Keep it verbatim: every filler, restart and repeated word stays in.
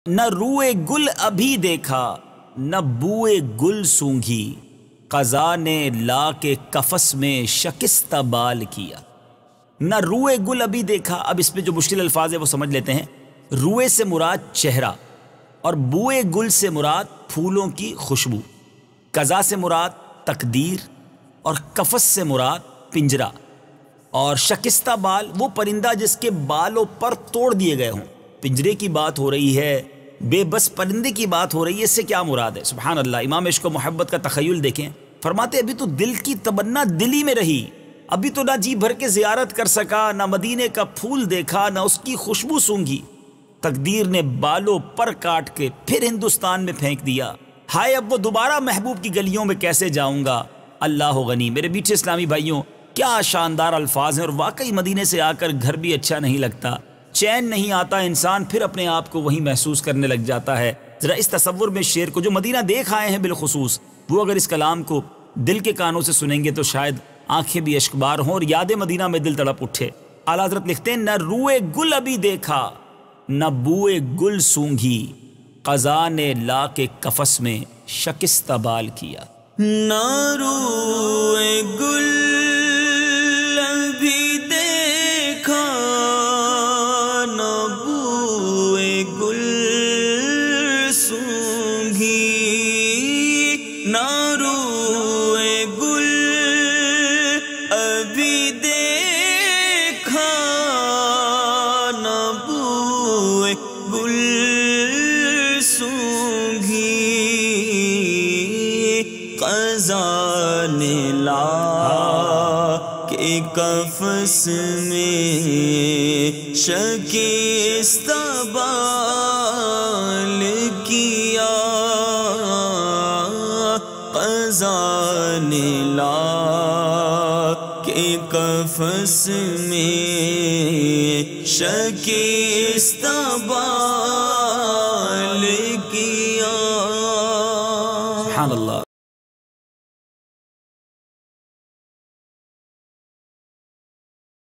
نہ روئے گل ابھی دیکھا نہ بوئے گل سونگھی، قضا نے لا کے کفس میں شکستہ بال کیا۔ نہ روئے گل ابھی دیکھا، اب اس میں جو مشکل الفاظ ہے وہ سمجھ لیتے ہیں۔ روئے سے مراد چہرہ، اور بوئے گل سے مراد پھولوں کی خوشبو، قضا سے مراد تقدیر، اور کفس سے مراد پنجرہ، اور شکستہ بال وہ پرندہ جس کے بالوں پر توڑ دیے گئے ہوں۔ پنجرے کی بات ہو رہی ہے، بے بس پرندے کی بات ہو رہی ہے، اس سے کیا مراد ہے؟ سبحان اللہ۔ امام عشق و محبت کا تخیل دیکھیں، فرماتے ابھی تو دل کی تمنا دل ہی میں رہی، ابھی تو نہ جی بھر کے زیارت کر سکا، نہ مدینے کا پھول دیکھا، نہ اس کی خوشبو سونگھی، تقدیر نے بالوں پر کاٹ کے پھر ہندوستان میں پھینک دیا۔ ہائے اب وہ دوبارہ محبوب کی گلیوں میں کیسے جاؤں گا، اللہ غنی۔ میرے میٹھے اسلامی بھائیوں، کیا شاندار الفاظ ہیں، اور واقعی مدینے سے آ کر گھر بھی اچھا نہیں لگتا، چین نہیں آتا، انسان پھر اپنے آپ کو وہی محسوس کرنے لگ جاتا ہے۔ ذرا اس تصور میں شعر کو، جو مدینہ دیکھ آئے ہیں بالخصوص، وہ اگر اس کلام کو دل کے کانوں سے سنیں گے تو شاید آنکھیں بھی اشکبار ہوں اور یاد مدینہ میں دل تڑپ اٹھے۔ اعلیٰ حضرت لکھتے ہیں، نہ روئے گل ابھی دیکھا نہ بوئے گل سونگھی، قضا نے لا کے کفس میں شکستہ بال کیا۔ نہ روئے گل ابھی دیکھا نہ بوئے گل سونگھی، نہ روئے گل ابھی دیکھا نہ بوئے گل سونگھی، قضا نے لا کے کفس میں شکستہ بال کیا، قضا نے لا کے کفس میں شکستہ بال کیا۔ سبحان اللہ۔